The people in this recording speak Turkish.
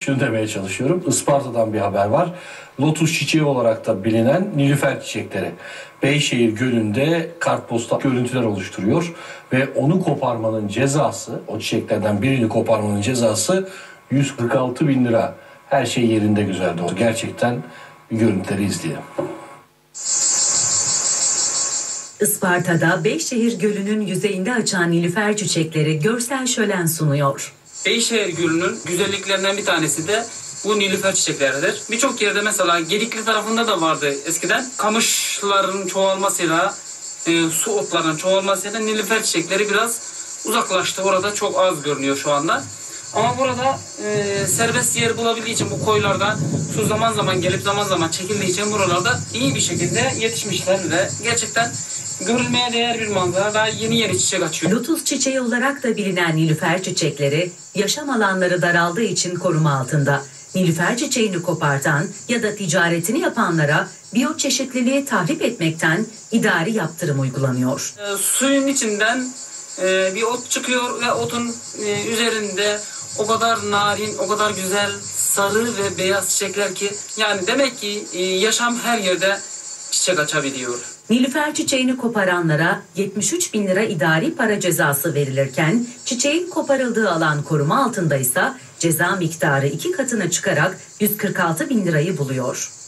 şunu demeye çalışıyorum. Isparta'dan bir haber var. Lotus çiçeği olarak da bilinen nilüfer çiçekleri. Beyşehir Gölü'nde kartpostal görüntüler oluşturuyor. Ve onu koparmanın cezası, o çiçeklerden birini koparmanın cezası 146 bin lira. Her şey yerinde güzeldi. Gerçekten görüntüleri izleyelim. Isparta'da Beyşehir Gölü'nün yüzeyinde açan nilüfer çiçekleri görsel şölen sunuyor. Beyşehir Gölü'nün güzelliklerinden bir tanesi de bu nilüfer çiçekleridir. Birçok yerde mesela Gedikli tarafında da vardı eskiden. Kamışların çoğalmasıyla, su otlarının çoğalmasıyla nilüfer çiçekleri biraz uzaklaştı. Orada çok az görünüyor şu anda. Ama burada serbest yer bulabildiği için bu koylarda su zaman zaman gelip zaman zaman çekildiği için buralarda iyi bir şekilde yetişmişler ve gerçekten görülmeye değer bir manzara. Daha yeni çiçek açıyor. Lotus çiçeği olarak da bilinen nilüfer çiçekleri yaşam alanları daraldığı için koruma altında. Nilüfer çiçeğini kopartan ya da ticaretini yapanlara biyoçeşitliliği tahrip etmekten idari yaptırım uygulanıyor. Suyun içinden bir ot çıkıyor ve otun üzerinde o kadar narin, o kadar güzel sarı ve beyaz çiçekler ki yani demek ki yaşam her yerde çiçek açabiliyor. Nilüfer çiçeğini koparanlara 73 bin lira idari para cezası verilirken çiçeğin koparıldığı alan koruma altındaysa ceza miktarı 2 katına çıkarak 146 bin lirayı buluyor.